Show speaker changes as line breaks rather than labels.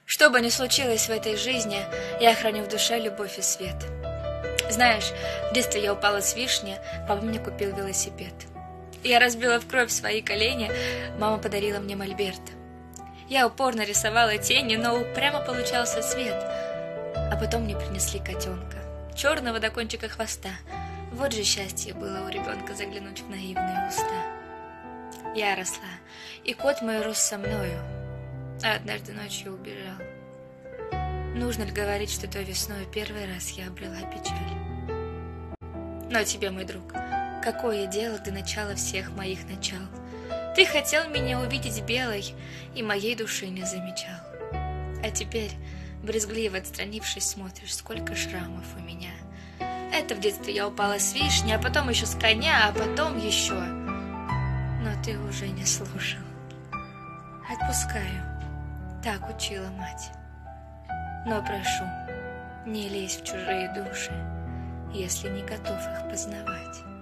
Что бы ни случилось в этой жизни, я храню в душе любовь и свет. Знаешь, в детстве я упала с вишни, папа мне купил велосипед. Я разбила в кровь свои колени, мама подарила мне мольберт. Я упорно рисовала тени, но упрямо получался свет. А потом мне принесли котенка, черного до кончика хвоста. Вот же счастье было у ребенка заглянуть в наивные уста. Я росла, и кот мой рос со мною, а однажды ночью убежал. Нужно ли говорить, что той весной первый раз я обрела печаль? Но тебе, мой друг, какое дело до начала всех моих начал? Ты хотел меня увидеть белой, и моей души не замечал. А теперь, брезгливо отстранившись, смотришь, сколько шрамов у меня. Это в детстве я упала с вишни, а потом еще с коня, а потом еще. Но ты уже не слушал. Отпускаю, так учила мать. Но прошу, не лезь в чужие души, если не готов их познавать.